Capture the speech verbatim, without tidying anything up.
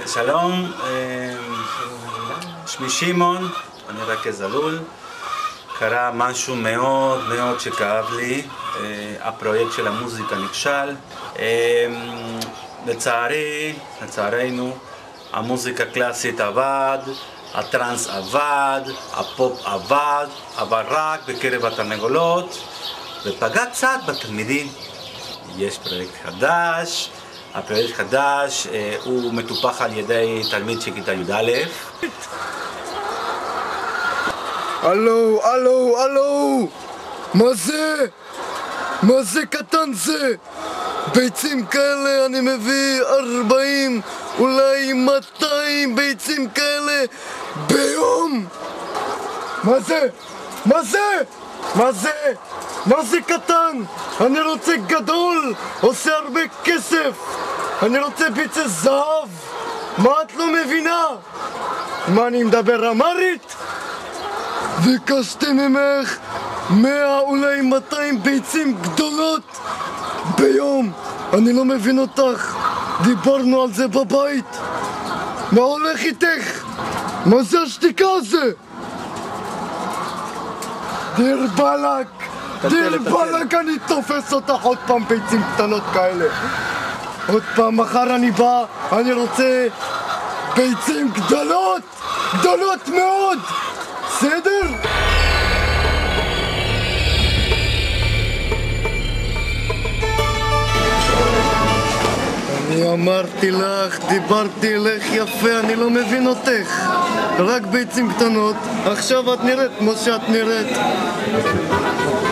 שלום, שמי שמעון, אני רכז אלול. קרה משהו מאוד מאוד שכאב לי, הפרויקט של המוזיקה נכשל. לצערי, לצערנו, המוזיקה הקלאסית עבד, הטרנס עבד, הפופ עבד, אבל רק בקרב התרנגולות, ופגע קצת בתלמידים. יש פרויקט חדש, הפרויקט חדש הוא מטופח על ידי תלמיד של כיתה י"א. הלו, הלו, הלו! מה זה? מה זה קטן זה? ביצים כאלה אני מביא ארבעים, אולי מאתיים ביצים כאלה ביום! מה זה? מה זה? מה זה? מה זה קטן? אני רוצה גדול, עושה הרבה כסף. אני רוצה ביצי זהב. מה את לא מבינה? מה, אני מדבר אמרית? ביקשתי ממך מאה אולי מאתיים ביצים גדולות ביום. אני לא מבין אותך. דיברנו על זה בבית. מה הולך איתך? מה זה השתיקה הזה? דיר בלק, דיר בלק, אני תופס אותך עוד פעם ביצים קטנות כאלה. עוד פעם, מחר אני בא, אני רוצה ביצים גדולות, גדולות מאוד, בסדר? אני אמרתי לך, דיברתי לך יפה, אני לא מבין אותך. רק ביצים קטנות, עכשיו את נראית כמו שאת נראית.